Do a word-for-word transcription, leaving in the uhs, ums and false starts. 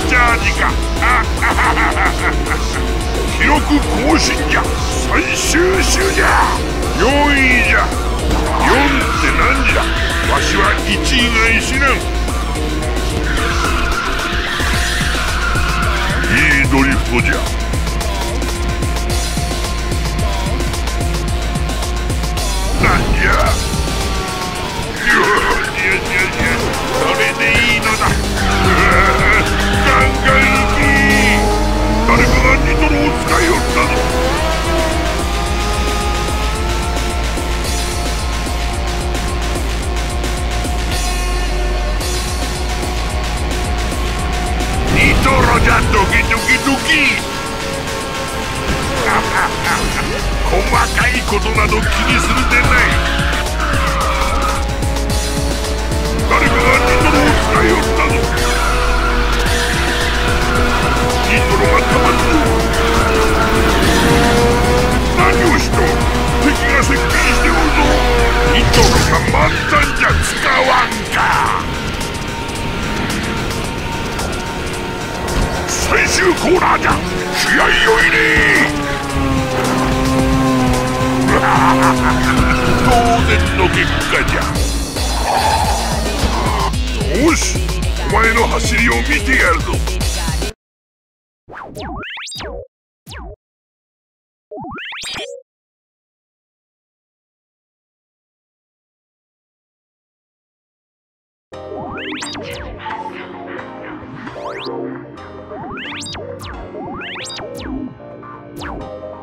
チャージか。記録更新じゃ。最終種じゃ。よんいじゃ。よんって何じゃ。わしはいちいがいしなん。いいドリフトじゃ。なんじゃ。よしよしよしよし、それでいいのだ。ガンガン行き。誰かがニトロを使いよったぞ。ニトロじゃ。ドキドキドキ。細かいことなど気にするでない。誰かがニトロを使いよったぞ。ニトロがたまるぞ。何をしと。敵が接近しておるぞ。ニトロが満タンじゃ。使わんか。最終コーナーじゃ。気合いを入れ。当然の結果じゃ。よし、お前の走りを見てやるぞ。 You